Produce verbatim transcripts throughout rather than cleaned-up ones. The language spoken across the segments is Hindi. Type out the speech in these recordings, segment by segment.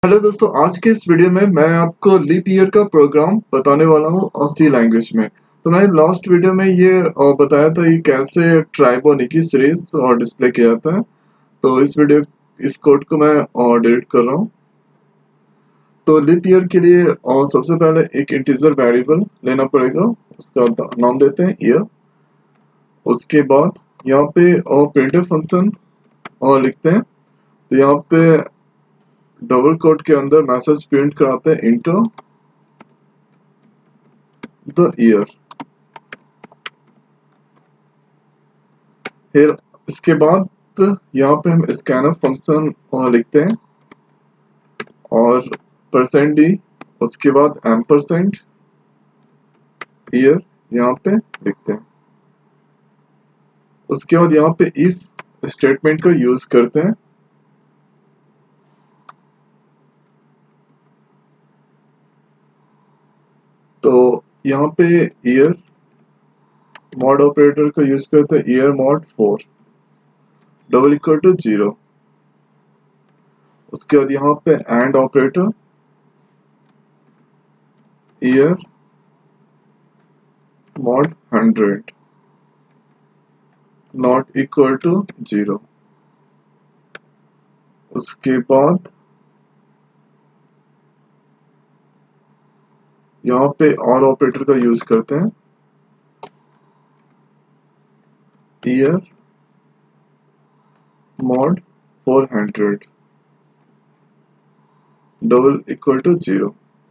हेलो दोस्तों, आज के इस वीडियो में मैं आपको लीप ईयर का प्रोग्राम बताने वाला हूँ सी लैंग्वेज में। तो मैंने लास्ट वीडियो में ये अ, बताया था कि कैसे ट्राइबोनिकी सीरीज और डिस्प्ले किया जाता है। तो इस वीडियो इस कोड को मैं डिलीट कर रहा हूँ। तो लीप ईयर के लिए अ, सबसे पहले एक इंटीजर वेरिएबल लेना पड़ेगा, उसका नाम देते हैं ईयर। उसके बाद यहाँ पे प्रिंटफ फंक्शन और लिखते हैं। तो यहाँ पे डबल कोट के अंदर मैसेज प्रिंट कराते हैं इंटर द ईयर। फिर इसके बाद यहाँ पे हम स्कैनर फंक्शन लिखते हैं और परसेंट डी, उसके बाद एम परसेंट ईयर यहाँ पे लिखते हैं। उसके बाद यहाँ पे इफ स्टेटमेंट का यूज करते हैं। तो यहाँ पे ईयर मॉड ऑपरेटर का यूज करते हैं, year mod four double equal to zero. उसके बाद यहाँ पे and operator, year mod hundred not equal to zero. उसके बाद यहाँ पे और ऑपरेटर का यूज करते हैं, year mod four hundred double equal to zero.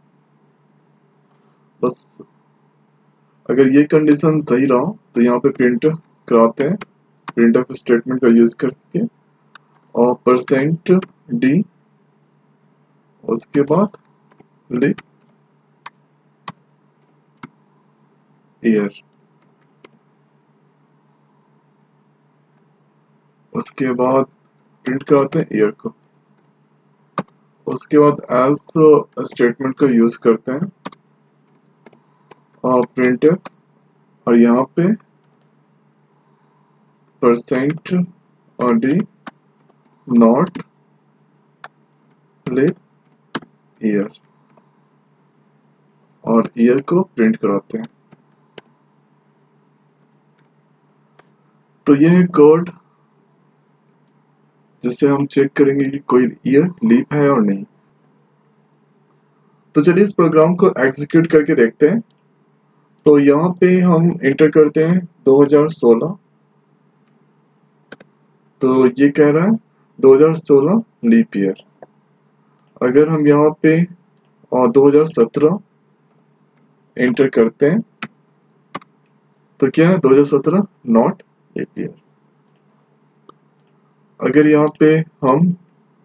बस अगर ये कंडीशन सही रहा तो यहाँ पे प्रिंट कराते हैं, प्रिंट ऑफ स्टेटमेंट का यूज करके और परसेंट डी, उसके बाद लिख ईयर। उसके बाद प्रिंट कराते हैं ईयर को। उसके बाद एज स्टेटमेंट का यूज करते हैं और प्रिंट, और यहाँ पे परसेंट और डी नॉट लिख ईयर, और ईयर को प्रिंट कराते हैं। तो ये है कोड जिससे हम चेक करेंगे कि कोई ईयर लीप है और नहीं। तो चलिए इस प्रोग्राम को एग्जीक्यूट करके देखते हैं। तो यहाँ पे हम इंटर करते हैं दो हज़ार सोलह। तो ये कह रहा है दो हज़ार सोलह लीप ईयर। अगर हम यहाँ पे और दो हज़ार सत्रह इंटर करते हैं तो क्या है, दो हज़ार सत्रह नॉट लीप ईयर। अगर यहाँ पे हम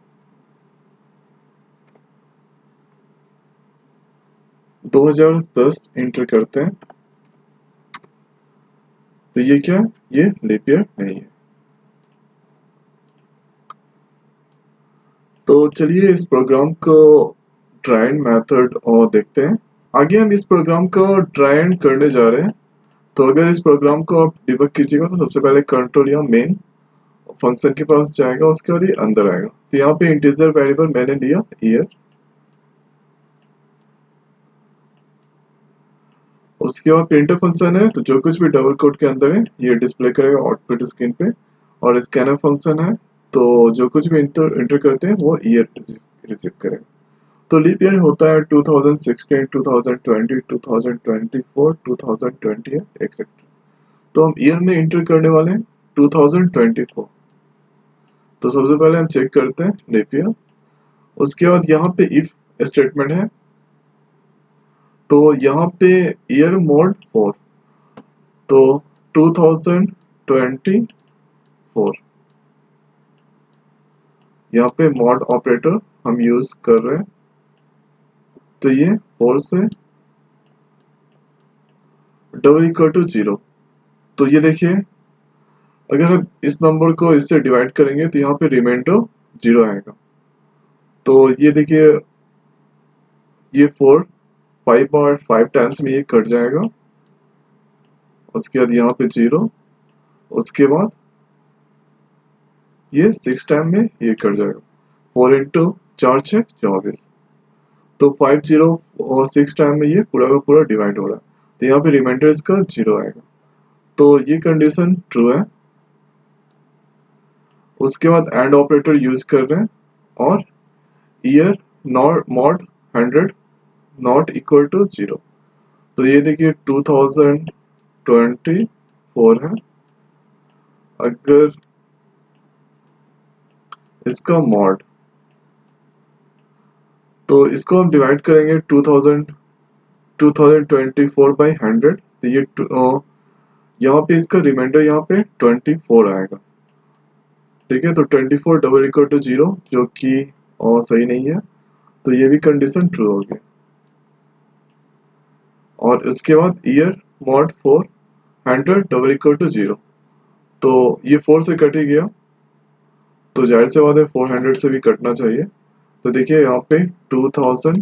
दो हज़ार दस इंटर करते हैं तो ये क्या है, ये लीप ईयर नहीं है। तो चलिए इस प्रोग्राम को ट्राई एंड मेथड और देखते हैं। आगे हम इस प्रोग्राम को ट्राई एंड करने जा रहे हैं। तो अगर इस प्रोग्राम को आप डिबग कीजिएगा तो सबसे पहले कंट्रोल या मेन फंक्शन के पास जाएगा, उसके बाद ये अंदर आएगा। तो यहाँ पे इंटीजर वेरिएबल मैंने लिया ईयर। उसके बाद प्रिंटर फंक्शन है, तो जो कुछ भी डबल कोट के अंदर है ये डिस्प्ले करेगा आउटपुट स्क्रीन पे। और स्कैनर फंक्शन है, तो जो कुछ भी इंटर इंटर करते हैं वो ईयर रिसीव करेगा। तो लीप ईयर होता है two thousand sixteen, two thousand twenty, two thousand twenty four, two thousand twenty etcetera. तो हम ईयर में इंटर करने वाले हैं टू थाउज़ेंड ट्वेंटी फोर। तो सबसे पहले हम चेक करते हैं लीप ईयर। उसके बाद यहाँ पे इफ स्टेटमेंट है, तो यहाँ पे ईयर मोड फोर, तो टू थाउज़ेंड ट्वेंटी फोर। यहाँ पे मॉड ऑपरेटर हम यूज कर रहे हैं, तो ये फोर से डबल इक्वल टू जीरो। तो ये देखिए, अगर हम इस नंबर को इससे डिवाइड करेंगे तो यहाँ पे रिमाइंडर जीरो आएगा। तो ये देखिए, ये फोर फाइव बार फाइव टाइम्स में ये कट जाएगा। उसके बाद यहाँ पे जीरो, उसके बाद ये सिक्स टाइम में ये कट जाएगा। फोर इंटू चार छः चौबीस, तो फाइव जीरो और सिक्स टाइम में ये पूरा का पूरा डिवाइड हो रहा है, तो यहाँ पे रिमाइंडर इसका जीरो आएगा, तो ये कंडीशन ट्रू है। उसके बाद एंड ऑपरेटर यूज कर रहे हैं और year not mod hundred not equal to zero, तो ये देखिए टू थाउजेंड ट्वेंटी फोर है। अगर इसका मॉड, तो इसको हम डिवाइड करेंगे two thousand two thousand twenty four by hundred, तो ये यहाँ पे इसका रिमाइंडर यहाँ पे ट्वेंटी फोर आएगा, ठीक है। तो twenty four double equal to zero, जो कि सही नहीं है, तो ये भी कंडीशन ट्रू हो गया। और उसके बाद year mod four hundred double equal to zero, तो ये फोर से कट ही गया, तो जाहिर से बात है फोर हंड्रेड से भी कटना चाहिए। तो देखिए यहाँ पे टू थाउजेंड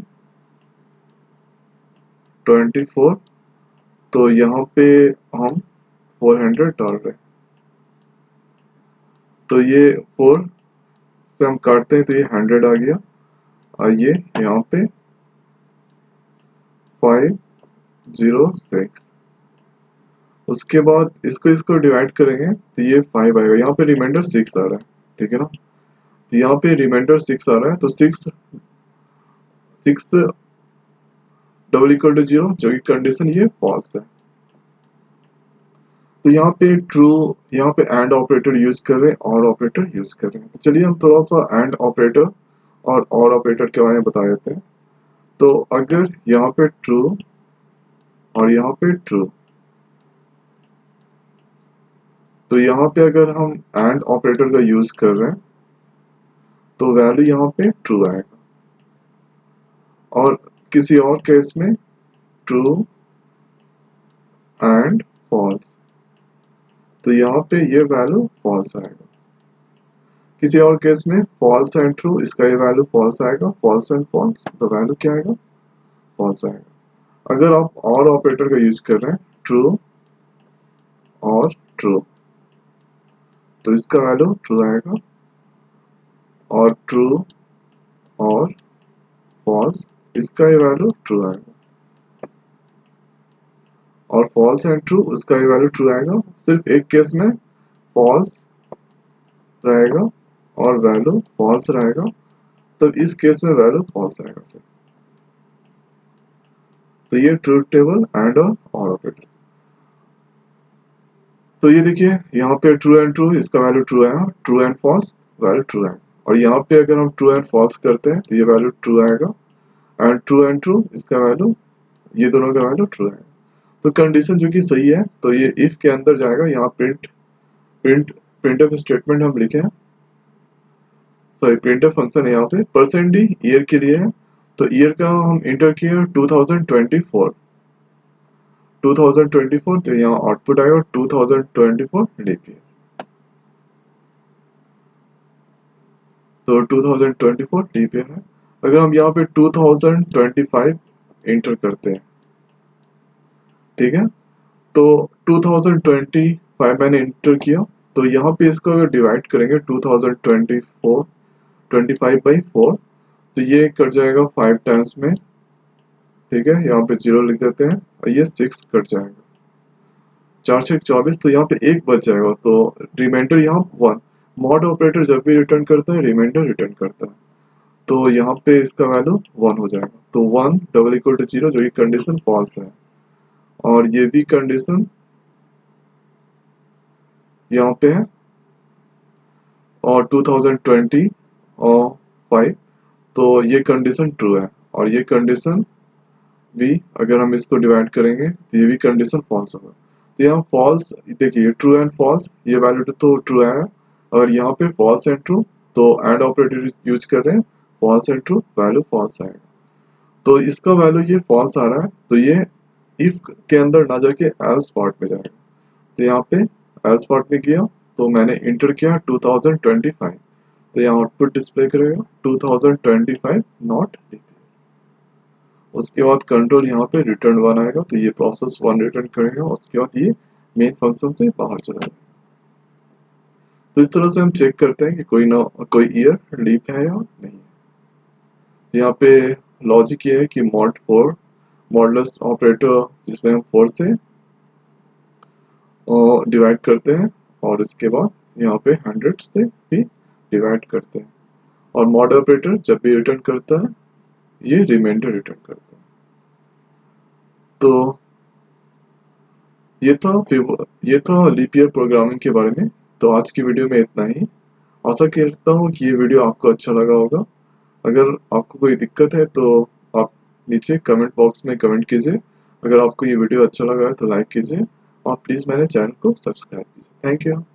ट्वेंटी फोर, तो यहाँ पे हम फोर हंड्रेड डाल रहे हैं, तो ये फोर से हम काटते हैं तो ये हंड्रेड आ गया, और ये यहाँ पे फाइव जीरो सिक्स। उसके बाद इसको इसको डिवाइड करेंगे तो ये फाइव आएगा, यहाँ पे रिमाइंडर सिक्स आ रहा है, ठीक है ना। तो यहाँ पे रिमाइंडर सिक्स आ रहा है, तो six six double equal to zero, जो कि कंडीशन ये फॉल्स है। तो यहाँ पे ट्रू, यहाँ पे एंड ऑपरेटर यूज कर रहे हैं और ऑपरेटर यूज कर रहे हैं। तो चलिए हम थोड़ा सा एंड ऑपरेटर और और ऑपरेटर के बारे में बता देते हैं। तो अगर यहाँ पे ट्रू और यहाँ पे ट्रू, तो यहाँ पे अगर हम एंड ऑपरेटर का यूज कर रहे हैं तो वैल्यू यहाँ पे ट्रू आएगा, और किसी और केस में ट्रू एंड फॉल्स, तो यहाँ पे ये वैल्यू फॉल्स आएगा। किसी और केस में फॉल्स एंड ट्रू, इसका ये वैल्यू फॉल्स आएगा, फॉल्स एंड फॉल्स, तो वैल्यू क्या आएगा, फॉल्स आएगा। अगर आप और ऑपरेटर का यूज कर रहे हैं ट्रू और ट्रू, तो इसका वैल्यू ट्रू आएगा, और ट्रू और फॉल्स, इसका ये वैल्यू ट्रू आएगा, और फॉल्स एंड ट्रू, उसका ये वैल्यू ट्रू आएगा। सिर्फ एक केस में फॉल्स रहेगा और वैल्यू फॉल्स रहेगा, तब इस केस में वैल्यू फॉल्स आएगा सर। तो ये ट्रूथ टेबल एंड और ऑपरेटर। तो ये देखिए यहाँ पे ट्रू एंड ट्रू, इसका वैल्यू ट्रू आएगा, true and false value true आएगा, और यहाँ पे अगर हम ट्रू एंड फॉल्स करते हैं तो ये वैल्यू ट्रू आएगा, एंड ट्रू एंड ट्रू, इसका वैल्यू, ये दोनों का वैल्यू ट्रू आएगा। तो कंडीशन जो कि सही है, तो ये इफ के अंदर जाएगा, यहाँ प्रिंट प्रिंट प्रिंटफ स्टेटमेंट हम लिखे हैं, सॉरी प्रिंटफ फंक्शन है यहाँ पे, परसेंट डी ईयर के लिए है, तो ईयर का हम इंटर किया two thousand twenty four, two thousand twenty four, तो यहाँ आउटपुट आएगा two thousand twenty four leap year, तो two thousand twenty four leap year है। अगर हम यहाँ पे two thousand twenty five enter करते हैं, ठीक है, तो टू थाउजेंड ट्वेंटी फाइव मैंने इंटर किया, तो यहाँ पे इसको अगर डिवाइड करेंगे two thousand twenty four twenty five by four, तो ये कट जाएगा फाइव टाइम्स में, ठीक है, यहाँ पे जीरो लिख देते हैं, और ये सिक्स कट जाएगा, चार छः चौबीस, तो यहाँ पे एक बच जाएगा, तो रिमाइंडर यहाँ वन। मॉड ऑपरेटर जब भी रिटर्न करता है रिमाइंडर रिटर्न करता है, तो यहाँ पे इसका वैल्यू वन हो जाएगा, तो one double equal to zero, जो कि कंडीशन फॉल्स है, और ये भी कंडीशन यहाँ पे है, और टू थाउजेंड ट्वेंटी और फाइव, तो ये कंडीशन ट्रू है, और ये कंडीशन भी अगर हम इसको डिवाइड करेंगे तो ये भी कंडीशन फॉल्स होगा। तो यहाँ फॉल्स, देखिए ट्रू एंड फॉल्स, ये वैल्यू तो ट्रू है, और यहाँ पे फॉल्स एंड ट्रू, तो एंड ऑपरेटर यूज कर रहे हैं, false and true, value false आएगा, तो इसका वैल्यू ये फॉल्स आ रहा है, तो ये इफ के अंदर ना जाके एल्स पार्ट में जाएगा। तो यहाँ पे एल्स पार्ट में किया, तो मैंने इंटर किया टू थाउजेंड ट्वेंटी फाइव, तो यहाँ आउटपुट डिस्प्ले करेगा two thousand twenty five not leap year. उसके बाद कंट्रोल यहाँ पे रिटर्न वन आएगा, तो ये प्रोसेस वन रिटर्न करेगा, उसके बाद ये मेन फंक्शन से बाहर चला जाएगा। तो इस तरह से हम चेक करते हैं कि कोई ना कोई ईयर लीप है या नहीं। यहाँ पे लॉजिक ये है कि मॉड फोर मॉडुलस ऑपरेटर जिसमें हम फोर से डिवाइड करते हैं और इसके बाद यहाँ पे हंड्रेड से भी डिवाइड करते हैं, और मॉड ऑपरेटर जब भी रिटर्न करता है ये रिमाइंडर रिटर्न करता है। तो ये था ये था लीप ईयर प्रोग्रामिंग के बारे में। तो आज की वीडियो में इतना ही। आशा करता हूँ कि ये वीडियो आपको अच्छा लगा होगा। अगर आपको कोई दिक्कत है तो आप नीचे कमेंट बॉक्स में कमेंट कीजिए। अगर आपको ये वीडियो अच्छा लगा है तो लाइक कीजिए और प्लीज़ मेरे चैनल को सब्सक्राइब कीजिए। Thank you.